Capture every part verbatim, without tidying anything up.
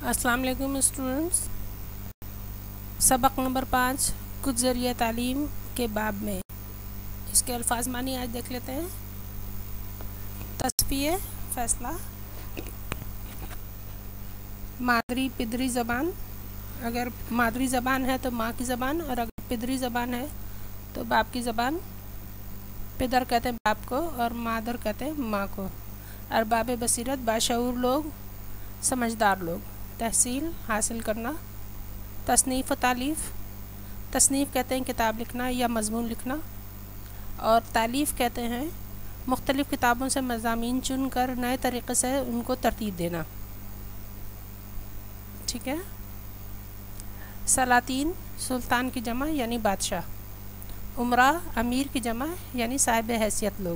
अस्सलाम वालेकुम स्टूडेंट्स। सबक नंबर पाँच कुछ ज़रिया तालीम के बाब में इसके अल्फाज मानी आज देख लेते हैं। तस्फिये फ़ैसला, मादरी पिदरी ज़बान। अगर मादरी ज़बान है तो माँ की ज़बान, और अगर पिदरी ज़बान है तो बाप की ज़बान। पिदर कहते हैं बाप को और मादर कहते हैं माँ को। अरबाब बसीरत बाशऊर लोग, समझदार लोग। तहसील हासिल करना। तसनीफ़ व तालीफ़, तसनीफ़ कहते हैं किताब लिखना या मज़मून लिखना, और तालीफ़ कहते हैं मुख्तलिफ़ किताबों से मज़ामीन चुन कर नए तरीक़े से उनको तरतीब देना। ठीक है। सलातीन सुल्तान की जमा यानी बादशाह। उमरा अमीर की जमा यानी साहिब हैसियत लोग।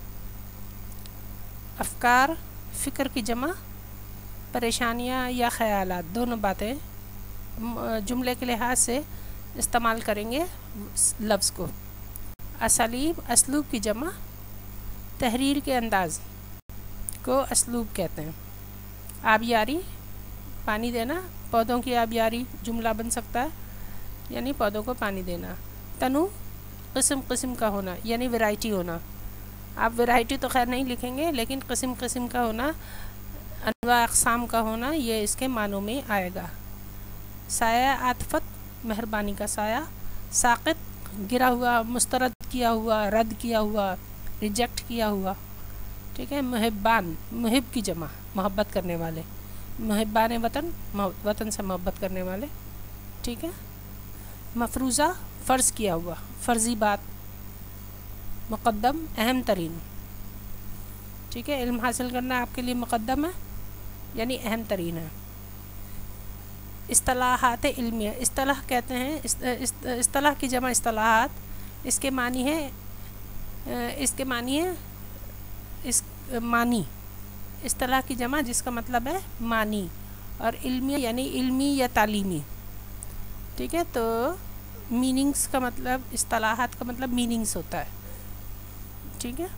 अफ़कार फ़िक्र की जमा, परेशानियाँ या ख़यालात, दोनों बातें जुमले के लिहाज से इस्तेमाल करेंगे लफ्ज़ को। असलीब असलूब की जमा, तहरीर के अंदाज़ को असलूब कहते हैं। आबियारी पानी देना, पौधों की आबियारी जुमला बन सकता है, यानी पौधों को पानी देना। तनु किस्म किस्म का होना यानी वैरायटी होना। आप वैरायटी तो खैर नहीं लिखेंगे, लेकिन किस्म किस्म का होना, अनवा अक़साम का होना, ये इसके मानों में आएगा। साया आतफत मेहरबानी का साया। साक़ित गिरा हुआ, मुस्तरद किया हुआ, रद्द किया हुआ, रिजेक्ट किया हुआ। ठीक है। मुहिब्बान मुहिब की जमा मोहब्बत करने वाले। मुहिब्बान वतन वतन से मोहब्बत करने वाले। ठीक है। मफरूज़ा फ़र्ज़ किया हुआ, फ़र्ज़ी बात। मुक़द्दम अहम तरीन। ठीक है। इल्म हासिल करना आपके लिए मुक़द्दम है यानी अहम तरीन है। इस्तलाहात इल्मिया, इस्तलाह कहते हैं इस, इस, इस्तलाह की जमा इस्तलाहात। इसके मानी है इसके मानी है इस मानी। इस्तलाह की जमा जिसका मतलब है मानी, और इल्मिया यानी इल्मी या तालीमी। ठीक है। तो मीनिंग्स का मतलब, इस्तलाहात का मतलब मीनिंग्स होता है। ठीक है।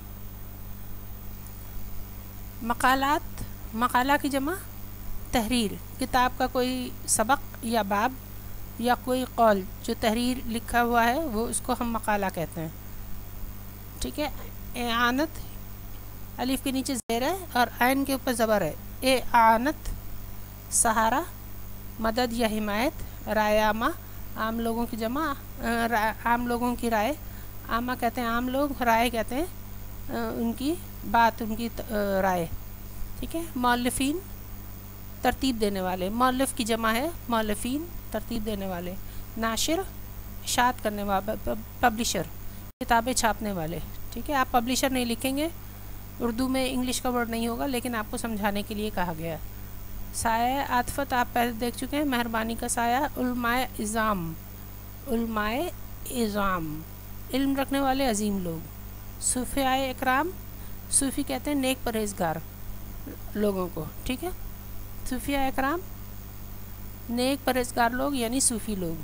मकालात, मकाला की जमा तहरीर, किताब का कोई सबक या बाब या कोई कौल जो तहरीर लिखा हुआ है वो उसको हम मकाला कहते हैं। ठीक है। एआनत, अलिफ के नीचे ज़ेर है और ऐन के ऊपर ज़बर है। ए आनत सहारा, मदद या हिमायत। राय आमा, आम लोगों की जमा, आम लोगों की राय। आमा कहते हैं आम लोग, राय कहते हैं उनकी बात, उनकी राय। ठीक है। मौलफ़ीन तरतीब देने वाले, मौलफ़ की जमा है मौलफ़ीन, तरतीब देने वाले। नाशिर इशात करने वाले, पब्लिशर किताबें छापने वाले। ठीक है। आप पब्लिशर नहीं लिखेंगे, उर्दू में इंग्लिश का वर्ड नहीं होगा, लेकिन आपको समझाने के लिए कहा गया। साया आतफत आप पहले देख चुके हैं, मेहरबानी का साया। उलमाए इज़ाम, उलमाए इज़ाम इल्म रखने वाले अजीम लोग। सूफ़ियाए इकराम, सूफ़ी कहते हैं नेक परहेज़गार लोगों को। ठीक है। सूफ़िया इकराम नेक परहेज़गार लोग यानी सूफ़ी लोग।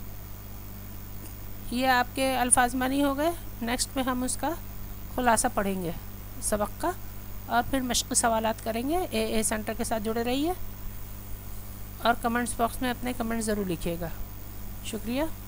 ये आपके अल्फाज मानी हो गए। नेक्स्ट में हम उसका खुलासा पढ़ेंगे सबक का, और फिर मश्क़ सवालात करेंगे। ए ए सेंटर के साथ जुड़े रहिए और कमेंट्स बॉक्स में अपने कमेंट्स ज़रूर लिखिएगा। शुक्रिया।